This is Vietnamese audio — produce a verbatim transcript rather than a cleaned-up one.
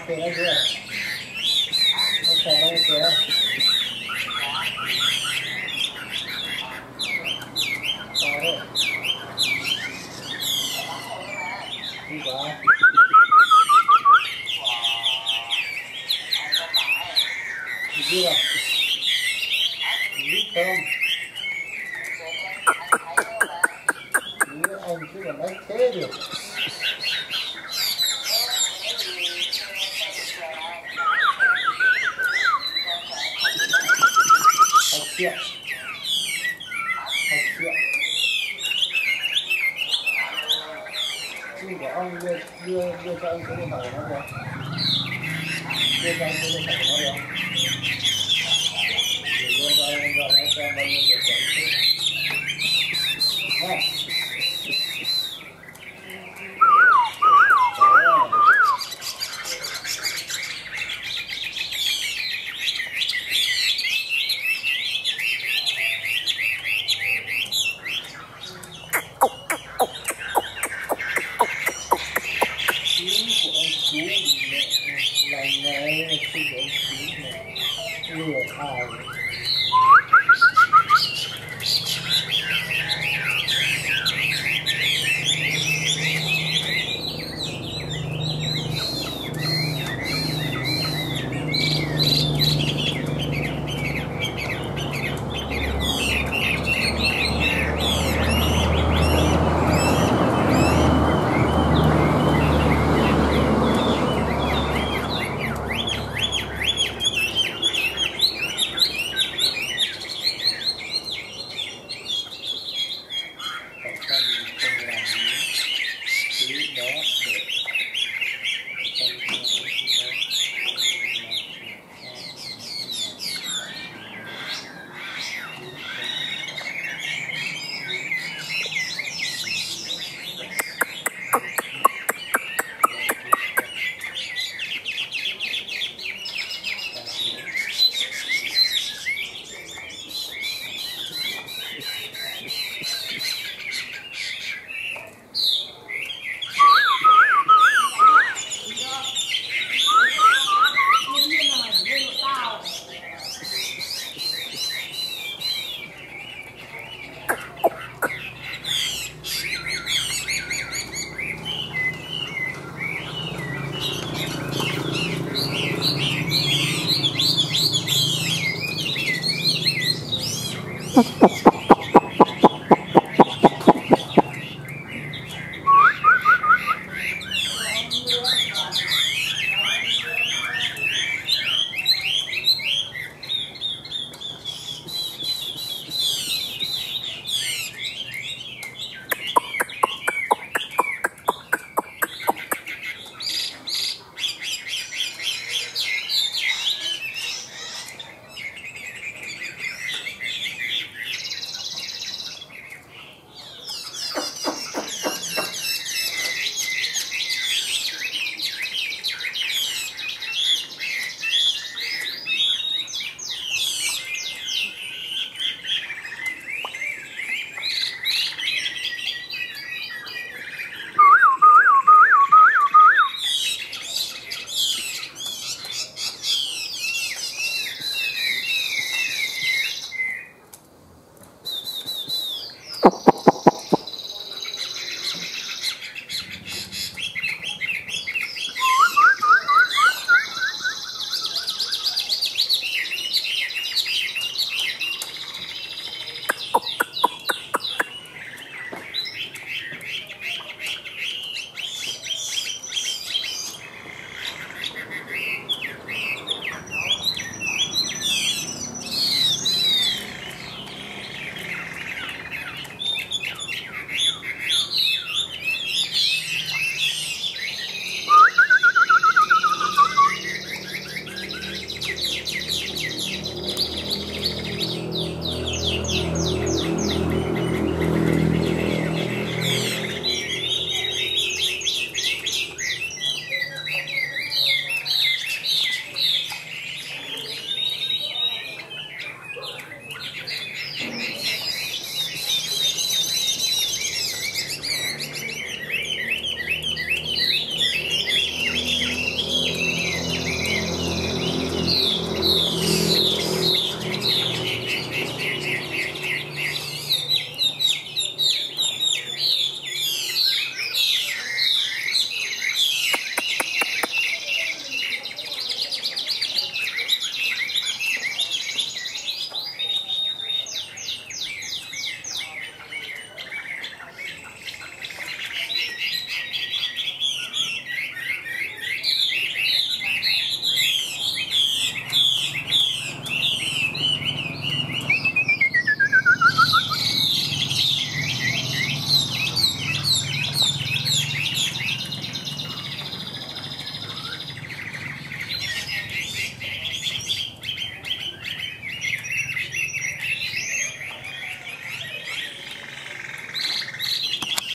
kìa nó kìa. Nó kìa nó kìa. To đấy. Đi vào. Đi chưa? Đi không? Đi ông chứ còn đánh thế được. Hai triệu. Hai triệu. Chứ của ông đưa, đưa, đưa cho ông số điện thoại của nó được. Đưa cho ông số điện thoại của nó được. Để đưa cho ông gọi nó xem bao nhiêu được cho ông chút. Này. Lần này là khi để chú này lừa thảo. Stop.